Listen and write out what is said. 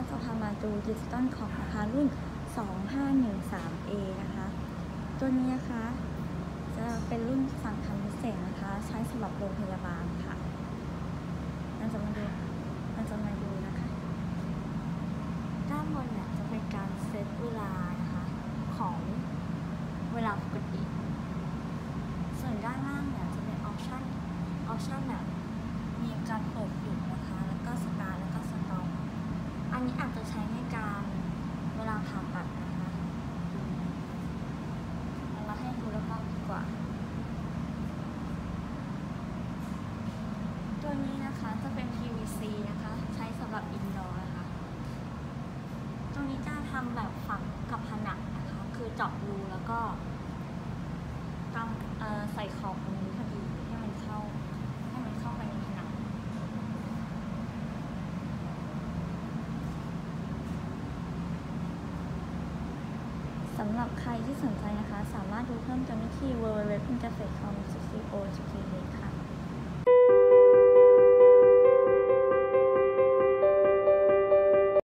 จะพามาดูดิจิตอลคอมนะคะรุ่น 2513A นะคะตัวนี้นะคะจะเป็นรุ่นสั่งทำพิเศษนะคะใช้สำหรับโรงพยาบาลค่ะเราจะมาดูนะคะด้านบนเนี่ยจะเป็นการเซตเวลานะคะของเวลาปกติส่วนด้านล่างเนี่ยจะเป็นออปชั่นแบบมีการเปิดปิดนะคะแล้วก็สตาร์ทแล้วก็สต็อปอันนี้อาจจะใช้ในการเวลาผ่าตัดนะคะเราให้ดูรอบๆดีกว่าตัวนี้นะคะจะเป็น PVC นะคะใช้สำหรับอินดอร์นะคะตรงนี้จะทำแบบฝังกับผนังนะคะคือเจาะรูแล้วก็ใส่ขอบตรงนี้พอดีให้มันเข้าไปในผนังสำหรับใครที่สนใจนะคะสามารถดูเพิ่มเติมได้ที่ www.interface.com/co.th ค่ะ